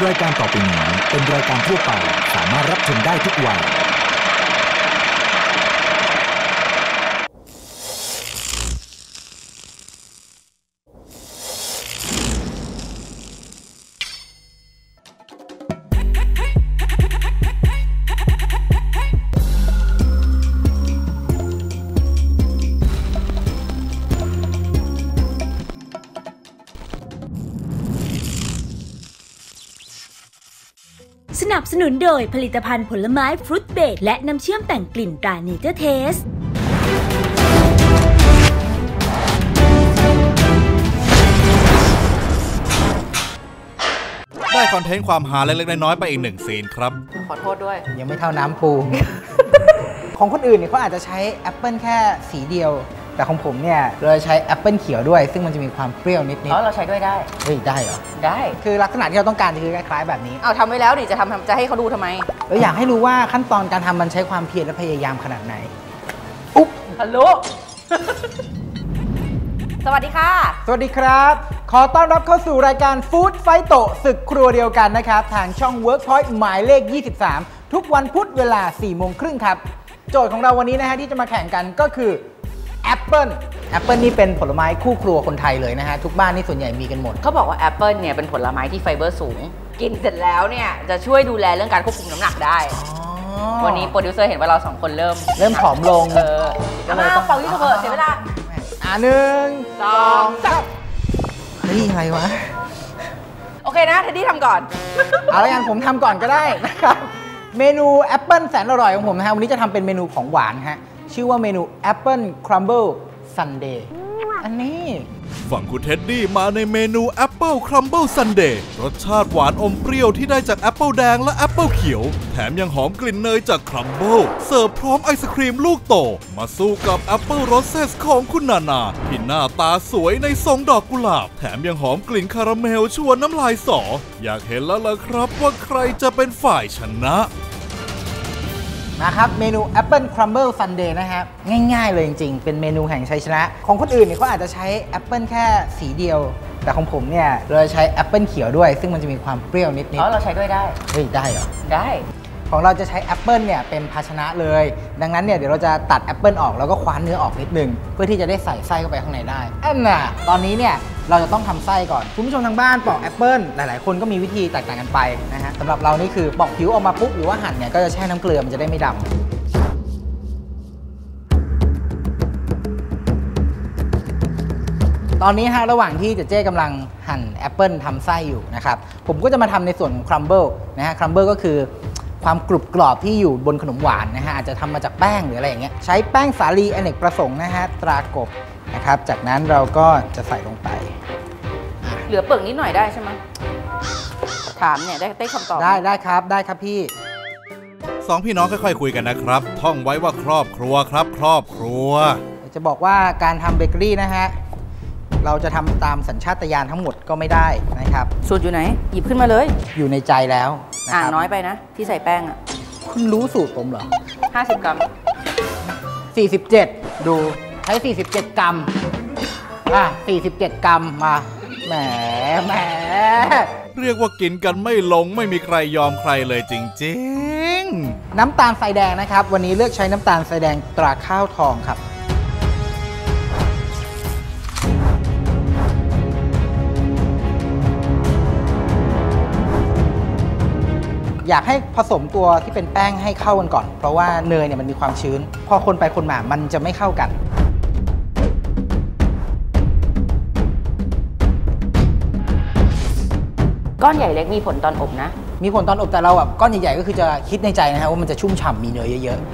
รายการต่อไปนี้เป็นรายการทั่วไปสามารถรับชมได้ทุกวัยสนับสนุนโดยผลิตภัณฑ์ผลไม้ฟรุตเบรดและน้ำเชื่อมแต่งกลิ่นตราเนเจอร์เทสได้คอนเทนต์ความฮาเล็กๆน้อยๆไปอีก1ซีนครับขอโทษด้วยยังไม่เท่าน้ำปู ของคนอื่นเนี่ยเขาอาจจะใช้แอปเปิลแค่สีเดียวแต่ของผมเนี่ยเราใช้แอปเปิลเขียวด้วยซึ่งมันจะมีความเปรี้ยวนิดๆเราใช้ด้วยได้เฮ้ยได้เหรอได้คือลักษณะที่เราต้องการคือคล้ายๆแบบนี้เอาทำไว้แล้วดิจะให้เขาดูทำไมเราอยากให้รู้ว่าขั้นตอนการทำมันใช้ความเพียรและพยายามขนาดไหนอุ๊บฮัลโหล สวัสดีค่ะสวัสดีครับขอต้อนรับเข้าสู่รายการฟู้ดไฟโตศึกครัวเดียวกันนะครับทางช่อง Workpoint หมายเลข23ทุกวันพุธเวลา 4:30 น.ครับโจทย์ของเราวันนี้นะฮะที่จะมาแข่งกันก็คือแอปเปิลนี่เป็นผลไม้คู่ครัวคนไทยเลยนะฮะทุกบ้านนี่ส่วนใหญ่มีกันหมดเขาบอกว่าแอปเปิลเนี่ยเป็นผลไม้ที่ไฟเบอร์สูงกินเสร็จแล้วเนี่ยจะช่วยดูแลเรื่องการควบคุมน้ำหนักได้วันนี้โปรดิวเซอร์เห็นว่าเรา2คนเริ่มผอมลงก็เลยต้องเป่ายิ่งเถอะเสียเวลา 1 2 3เฮ้ยอะไรวะโอเคนะเท็ดดี้ทำก่อนเอาละกันผมทำก่อนก็ได้นะครับเมนูแอปเปิลแสนอร่อยของผมนะฮะวันนี้จะทำเป็นเมนูของหวานฮะชื่อว่าเมนูแอปเปิลครัมเบิลซันเดย์อันนี้ฝั่งคุณเท็ดดี้มาในเมนูแอปเปิลครัมเบิลซันเดย์รสชาติหวานอมเปรี้ยวที่ได้จากแอปเปิลแดงและแอปเปิลเขียวแถมยังหอมกลิ่นเนยจากครัมเบิลเสิร์ฟพร้อมไอศครีมลูกโตมาสู้กับแอปเปิลโรสเซสของคุณนาที่หน้าตาสวยในทรงดอกกุหลาบแถมยังหอมกลิ่นคาราเมลชวนน้ำลายสออยากเห็นแล้วล่ะครับว่าใครจะเป็นฝ่ายชนะนะครับเมนู Apple Crumble Sundae นะครับง่ายๆเลยจริงๆเป็นเมนูแห่งชัยชนะของคนอื่นเนี่ยเขาอาจจะใช้แอปเปิลแค่สีเดียวแต่ของผมเนี่ยเราใช้แอปเปิลเขียวด้วยซึ่งมันจะมีความเปรี้ยวนิดๆเราใช้ด้วยได้เฮ้ยได้เหรอได้ของเราจะใช้แอปเปิลเนี่ยเป็นภาชนะเลยดังนั้นเนี่ยเดี๋ยวเราจะตัดแอปเปิลออกแล้วก็คว้านเนื้อออกนิดนึงเพื่อที่จะได้ใส่ไส้เข้าไปข้างในได้ตอนนี้เนี่ยเราจะต้องทำไส้ก่อนคุณผู้ชมทางบ้านปอกแอปเปิลหลายๆคนก็มีวิธีแตกต่างกันไปนะฮะสำหรับเรานี่คือปอกผิวออกมาปุ๊บหรือว่าหั่นเนี่ยก็จะแช่น้ำเกลือมันจะได้ไม่ดำตอนนี้ฮะระหว่างที่เจ๊กำลังหั่นแอปเปิลทำไส้อยู่นะครับผมก็จะมาทำในส่วนของครัมเบิลนะฮะครัมเบิลก็คือความกรุบกรอบที่อยู่บนขนมหวานนะฮะอาจจะทำมาจากแป้งหรืออะไรอย่างเงี้ยใช้แป้งสาลีอเนกประสงค์นะฮะตรากบนะครับจากนั้นเราก็จะใส่ลงไปเหลือเปลือกนิดหน่อยได้ใช่ไหมถามเนี่ยได้คำตอบได้ครับพี่ 2พี่น้องค่อยๆคุยกันนะครับท่องไว้ว่าครอบครัวครับครอบครัวจะบอกว่าการทำเบเกอรี่นะฮะเราจะทำตามสัญชาตญาณทั้งหมดก็ไม่ได้นะครับสูตรอยู่ไหนหยิบขึ้นมาเลยอยู่ในใจแล้วน้อยไปนะที่ใส่แป้งอ่ะคุณรู้สูตรผมเหรอ 50 กรัม 47ดูใช้47 กรัม47 กรัมมาแหมเรียกว่ากินกันไม่ลงไม่มีใครยอมใครเลยจริงๆน้ำตาลทรายแดงนะครับวันนี้เลือกใช้น้ำตาลทรายแดงตราข้าวทองครับอยากให้ผสมตัวที่เป็นแป้งให้เข้ากันก่อนเพราะว่าเนยเนี่ยมันมีความชื้นพอคนไปคนมามันจะไม่เข้ากันก้อนใหญ่เล็กมีผลตอนอบนะมีผลตอนอบแต่เราแบบก้อนใหญ่ๆก็คือจะคิดในใจนะฮะว่ามันจะชุ่มฉ่ำมีเนยเยอะๆ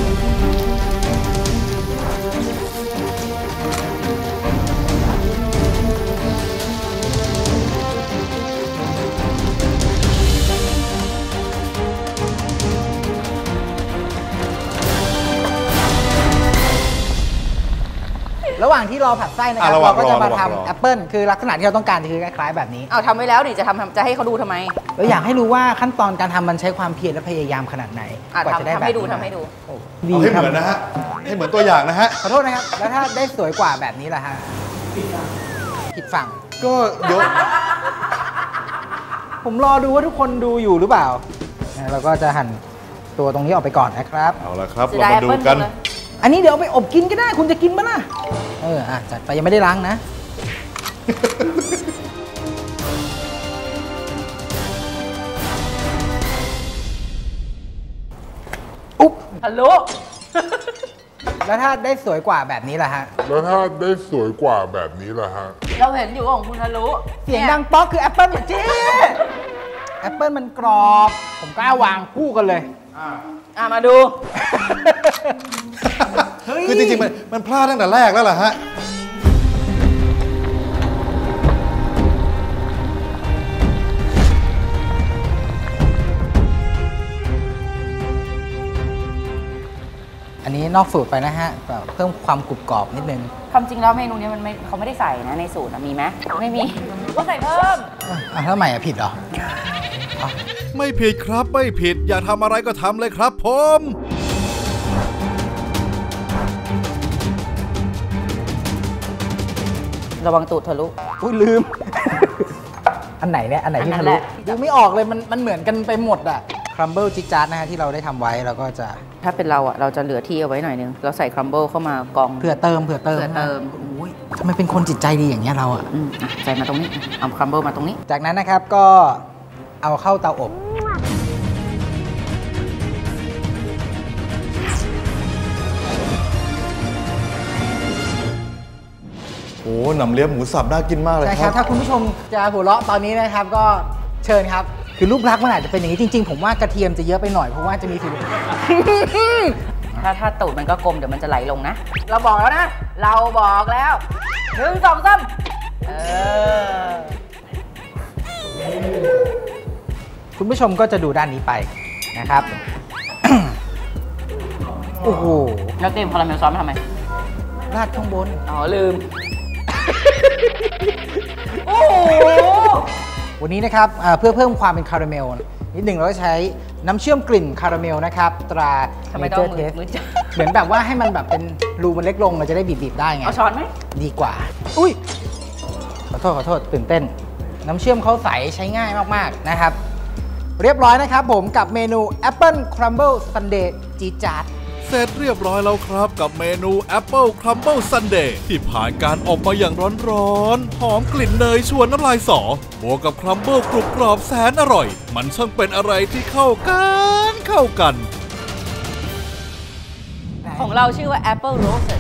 ระหว่างที่รอผัดไส้นะครับเราก็จะมาทำแอปเปิลคือลักษณะที่เราต้องการคือคล้ายๆแบบนี้เอาทำไว้แล้วดิจะให้เขาดูทำไมเราอยากให้รู้ว่าขั้นตอนการทำมันใช้ความเพียรและพยายามขนาดไหนกว่าจะได้แบบนี้ทำให้ดูให้เหมือนนะฮะให้เหมือนตัวอย่างนะฮะขอโทษนะครับแล้วถ้าได้สวยกว่าแบบนี้ล่ะฮะผิดฝั่งก็ยกผมรอดูว่าทุกคนดูอยู่หรือเปล่าเราก็จะหั่นตัวตรงนี้ออกไปก่อนนะครับเอาละครับเรามาดูกันอันนี้เดี๋ยวเอาไปอบกินก็ได้คุณจะกินมั้ยล่ะจัดไปยังไม่ได้ล้างนะอุ๊บฮัลโหลแล้วถ้าได้สวยกว่าแบบนี้ล่ะฮะเราเห็นอยู่ของคุณฮัลโหลเสียงดังป๊อกคือแอปเปิ้ลเจ๊แอปเปิ้ลมันกรอบผมกล้าวางคู่กันเลยมาดูคือจริงๆมันพลาดตั้งแต่แรกแล้วล่ะฮะอันนี้นอกสูตรไปนะฮะเพิ่มความกรุบกรอบนิดนึงความจริงแล้วเมนูนี้เขาไม่ได้ใส่นะในสูตรมีไหมไม่มีก็ใส่เพิ่มแล้วใหม่ผิดเหรอไม่ผิดครับไม่ผิดอยากทำอะไรก็ทำเลยครับผมระวังตูดทะลุอุ้ยลืมอันไหนเนี่ยอันไหนที่ทะลุดูไม่ออกเลยมันเหมือนกันไปหมดอะครัมเบิลจิกจาร์ดนะฮะที่เราได้ทำไว้เราก็จะถ้าเป็นเราจะเหลือที่เอาไว้หน่อยนึงเราใส่ครัมเบิลเข้ามากองเผื่อเติมโอ้ยทำไมเป็นคนจิตใจดีอย่างเงี้ยเราใส่มาตรงนี้เอาครัมเบิลมาตรงนี้จากนั้นนะครับก็เอาเข้าเตาอบโอ้หนำเลียบหมูสับน่ากินมากเลยครับใช่ครับถ้าคุณผู้ชมจะหัวเราะตอนนี้นะครับก็เชิญครับคือรูปลักษณ์มันอาจจะเป็นอย่างนี้จริงๆผมว่ากระเทียมจะเยอะไปหน่อยเพราะว่าจะมีสีถ้าตูดมันก็กลมเดี๋ยวมันจะไหลลงนะเราบอกแล้วนะเราบอกแล้ว1 2 3 คุณผู้ชมก็จะดูด้านนี้ไปนะครับโอ้โหแล้วเต็มคาราเมลซอสมาทำไมราดข้างบนลืมโอ้วันนี้นะครับเพื่อเพิ่มความเป็นคาราเมลนิดหนึ่งเราก็ใช้น้ำเชื่อมกลิ่นคาราเมลนะครับตราเนเจอร์เทสเหมือนแบบว่าให้มันแบบเป็นรูมันเล็กลงเราจะได้บีบๆได้ไงเอาช้อนไหมดีกว่าอุ้ยขอโทษตื่นเต้นน้ำเชื่อมเขาใสใช้ง่ายมากๆนะครับเรียบร้อยนะครับผมกับเมนู Apple Crumble Sundae จี๊ดจ๊าดเสร็จเรียบร้อยแล้วครับกับเมนู Apple Crumble Sundae ที่ผ่านการอบมาอย่างร้อนๆหอมกลิ่นเนยชวนน้ำลายสอบวกกับครัมเบิลกรุบกรอบแสนอร่อยมันช่างเป็นอะไรที่เข้ากันของเราชื่อว่า Apple Roses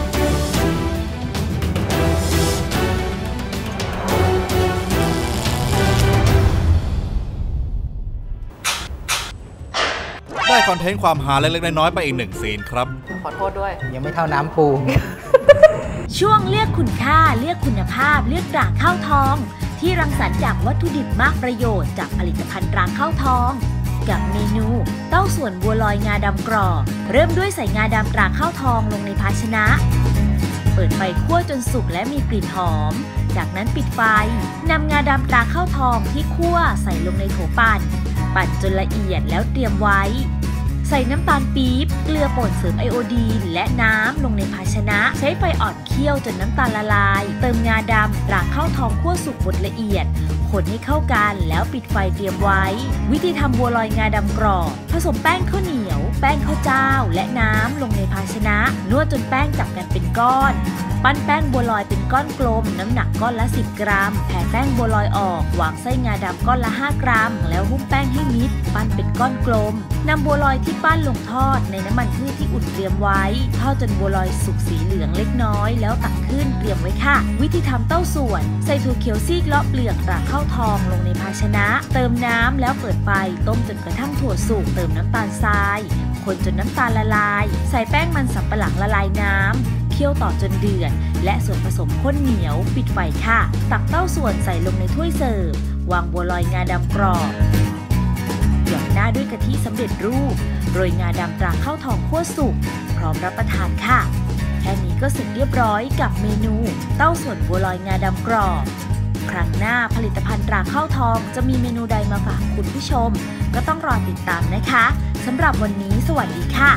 ได้คอนเทนต์ความหาเล็กๆน้อยๆไปอีก1ซีนครับขอโทษด้วยยังไม่เท่าน้ำปูช่วงเลือกคุณค่าเลือกคุณภาพเลือกตราข้าวทองที่รังสรรค์จากวัตถุดิบมากประโยชน์จากผลิตภัณฑ์ตราข้าวทองกับเมนูเต้าส่วนบัวลอยงาดำกรอบเริ่มด้วยใส่งาดำตราข้าวทองลงในภาชนะเปิดไฟคั่วจนสุกและมีกลิ่นหอมจากนั้นปิดไฟนำงาดำตราข้าวทองที่คั่วใส่ลงในโถปั่นจนละเอียดแล้วเตรียมไว้ใส่น้ำตาลปี๊บเกลือป่นเสริมไอโอดีนและน้ำลงในภาชนะใช้ไฟอ่อนเคี่ยวจนน้ำตาลละลายเติมงาดำตราข้าวทองคั่วสุกบดละเอียดคนให้เข้ากันแล้วปิดไฟเตรียมไว้วิธีทำบัวลอยงาดำกรอบผสมแป้งข้าวเหนียวแป้งข้าวเจ้าและน้ำลงในภาชนะนวดจนแป้งจับกันเป็นก้อนปั้นแป้งบัวลอยเป็นก้อนกลมน้ำหนักก้อนละ10 กรัมแผ่แป้งบัวลอยออกวางไส้งาดำก้อนละ5 กรัมแล้วหุ้มแป้งให้มิดปั้นเป็นก้อนกลมนำบัวลอยที่ปั้นลงทอดในน้ำมันพืชที่อุ่นเตรียมไว้ทอดจนบัวลอยสุกสีเหลืองเล็กน้อยแล้วตักขึ้นเตรียมไว้ค่ะวิธีทำเต้าส่วนใส่ถั่วเขียวซีกเลาะเปลือกตราข้าวทองลงในภาชนะเติมน้ำแล้วเปิดไฟต้มจนกระทั่งถั่วสุกเติมน้ำตาลทรายคนจนน้ำตาลละลายใส่แป้งมันสำปะหลังละลายน้ำเคี่ยวต่อจนเดือดและส่วนผสมข้นเหนียวปิดไฟค่ะตักเต้าส่วนใส่ลงในถ้วยเสิร์ฟวางบัวลอยงาดำกรอบหยอดหน้าด้วยกะทิสำเร็จรูปโรยงาดำตราข้าวทองคั่วสุกพร้อมรับประทานค่ะแค่นี้ก็เสร็จเรียบร้อยกับเมนูเต้าส่วนบัวลอยงาดำกรอบครั้งหน้าผลิตภัณฑ์ตราข้าวทองจะมีเมนูใดมาฝากคุณผู้ชมก็ต้องรอติดตามนะคะสำหรับวันนี้สวัสดีค่ะ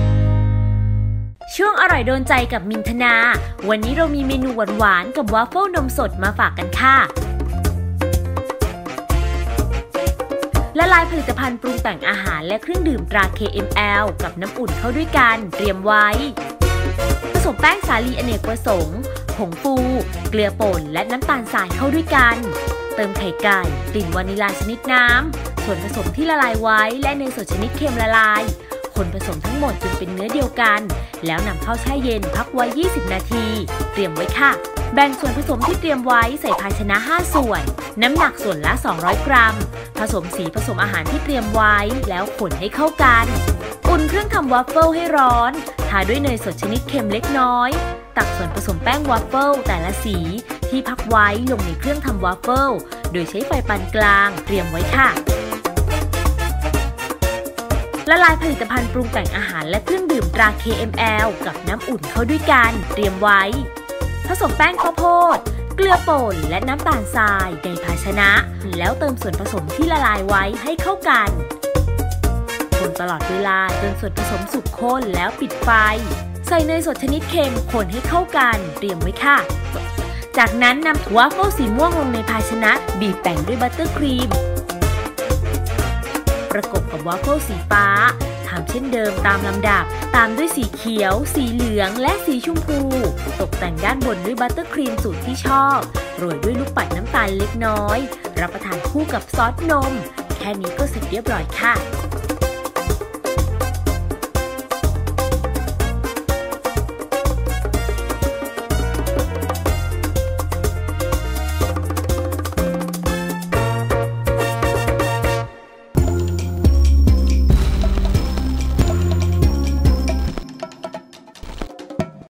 ช่วงอร่อยโดนใจกับมินธนาวันนี้เรามีเมนูหวานๆกับวาฟเฟิลนมสดมาฝากกันค่ะละลายผลิตภัณฑ์ปรุงแต่งอาหารและเครื่องดื่มตรา KML กับน้ำอุ่นเข้าด้วยกันเตรียมไว้ผสมแป้งสาลีอเนกประสงค์ผงฟูเกลือป่นและน้ำตาลทรายเข้าด้วยกันเติมไข่ไก่กลิ่นวานิลาชนิดน้ำส่วนผสมที่ละลายไว้และเนยสดชนิดเค็มละลายคนผสมทั้งหมดจนเป็นเนื้อเดียวกันแล้วนำเข้าแช่เย็นพักไว้20นาทีเตรียมไว้ค่ะแบ่งส่วนผสมที่เตรียมไว้ใส่ภาชนะ5ส่วนน้ำหนักส่วนละ200กรัมผสมสีผสมอาหารที่เตรียมไว้แล้วคนให้เข้ากันอุ่นเครื่องทำวาฟเฟิลให้ร้อนทาด้วยเนยสดชนิดเค็มเล็กน้อยตักส่วนผสมแป้งวาฟเฟิลแต่ละสีที่พักไว้ลงในเครื่องทำวาฟเฟิลโดยใช้ไฟปานกลางเตรียมไว้ค่ะละลายผลิตภัณฑ์ปรุงแต่งอาหารและเครื่องดื่มตรา KML กับน้ำอุ่นเข้าด้วยกันเตรียมไว้ผสมแป้งข้าวโพดเกลือป่นและน้ำตาลทรายในภาชนะแล้วเติมส่วนผสมที่ละลายไว้ให้เข้ากันคนตลอดเวลาจนส่วนผสมสุกข้นแล้วปิดไฟใส่เนยสดชนิดเค็มคนให้เข้ากันเตรียมไว้ค่ะจากนั้นนำวาฟเฟิลสีม่วงลงในภาชนะบีบแต่งด้วยบัตเตอร์ครีมประกบกับวาฟเฟิลสีฟ้าทำเช่นเดิมตามลำดับตามด้วยสีเขียวสีเหลืองและสีชมพูตกแต่งด้านบนด้วยบัตเตอร์ครีมสูตรที่ชอบโรยด้วยลูกปัดน้ำตาลเล็กน้อยรับประทานคู่กับซอสนมแค่นี้ก็เสร็จเรียบร้อยค่ะ